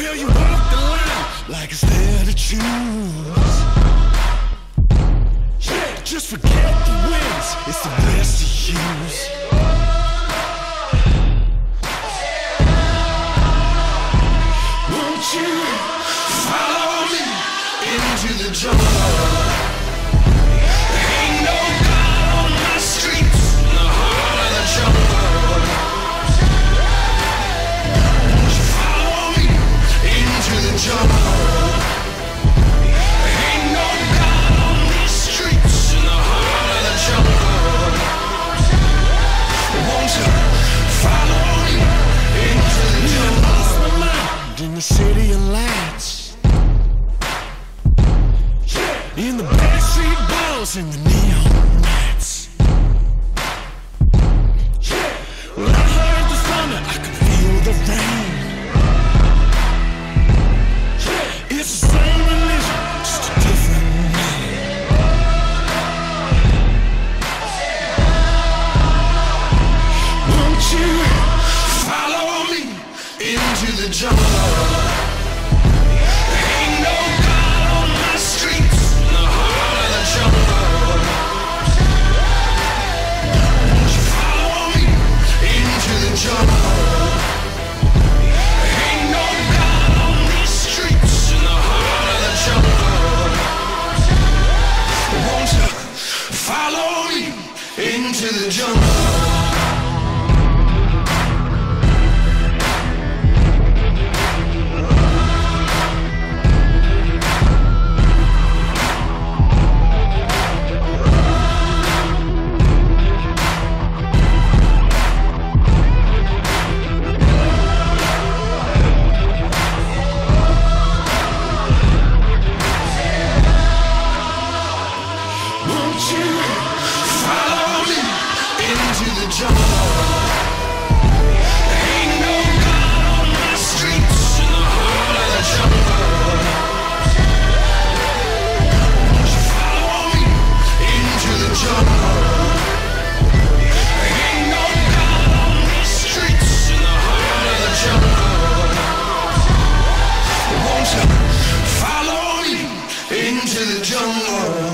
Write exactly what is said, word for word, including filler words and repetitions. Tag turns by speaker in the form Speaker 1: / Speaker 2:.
Speaker 1: Will you walk the line like it's there to choose? Yeah, just forget the wins, it's the best to use. Won't you follow me into the jungle? Ain't no God on my streets, in the heart of the jungle. Won't you follow me into the jungle? Ain't no God on these streets, in the heart of the jungle. Won't you follow me into the jungle? I lost my mind in the city of lights, in the backstreet balls and the neon lights. Well, I heard the thunder, I could feel the rain. It's the same religion, just a different name. Won't you follow me into the jungle? Ain't no God on my streets, in the heart of the jungle. Won't you follow me into the jungle? Ain't no God on these streets, in the heart of the jungle. Won't you follow me into the jungle? Won't you follow me into the jungle? Ain't no God on my streets, in the heart of the jungle. Won't you follow me into the jungle? Ain't no God on these streets, in the heart of the jungle. Won't you follow me into the jungle?